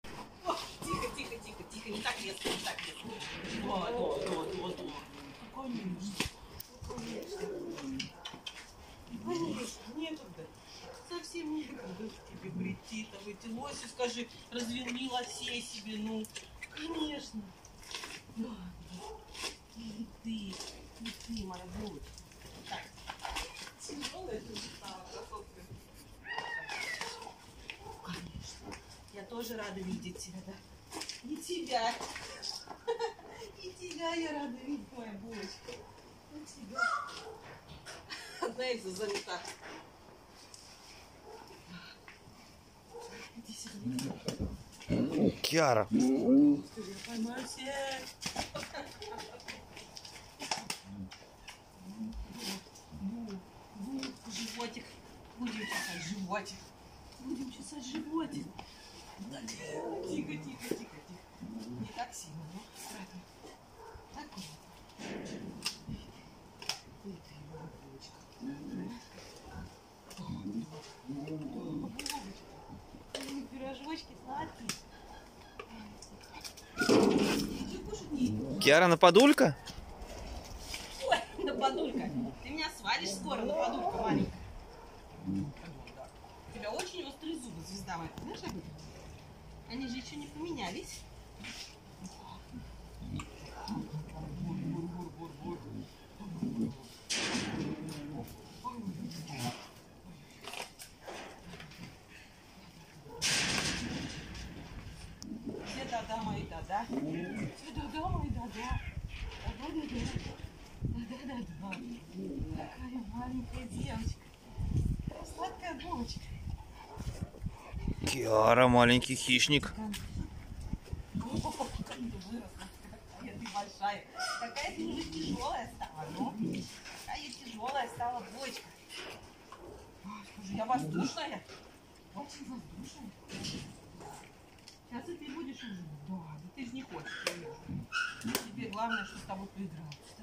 О, тихо, тихо, тихо, тихо, не так резко, не так резко. Да. Конечно. Конечно, некогда. Совсем некогда тебе прийти, там эти лоси, скажи, разверни лосей себе, ну. Конечно. Да. И ты, моя булочка. Так. Тяжелая ты стала, красотка. Конечно. Я тоже рада видеть тебя, да? И тебя. И тебя я рада видеть, моя булочка. И тебя. Одна Эльза занята. Иди сюда. Киара. Я поймаю всех. Животик. Будем чесать животик. Будем чесать животик. Тихо, тихо, тихо, тихо. Не так сильно, но аккуратно. Аккуратно. Ой, ты моя булочка. Пирожочки сладкие. Иди кушать не. Киара Нападулька? Ой, Нападулька. Ты меня свалишь скоро, Нападулька маленькая. У тебя очень острые зубы, звезда моя. Знаешь об этом? Они же еще не поменялись. Все да-да, мои да-да. Все да-да, мои да-да. Да-да-да-да. Да-да-да-да. Такая маленькая девочка. Сладкая булочка. Киара, маленький хищник. О, как ты выросла. Какая ты большая. Какая ты уже тяжелая стала. Ну, какая тяжелая стала булочка. Скажи, я воздушная. Очень воздушная. Сейчас и ты будешь уже. Да ты же не хочешь. Тебе главное, что с тобой поигралась, да?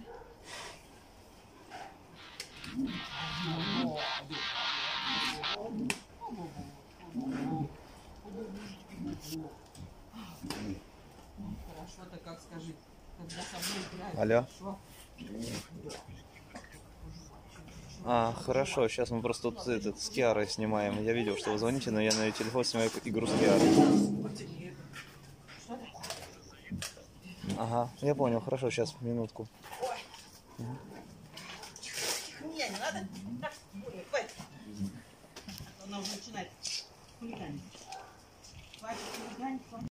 Хорошо-то как скажи, когда со мной играют. Алло. Хорошо. А, хорошо, сейчас мы просто тут с Киарой снимаем. Я видел, что вы звоните, но я на ее телефон снимаю игру с Киарой. Ага, я понял, хорошо, сейчас, минутку. Ой. Не надо. Так, хватит. Она уже начинает хулиганить. Хватит хулиганить.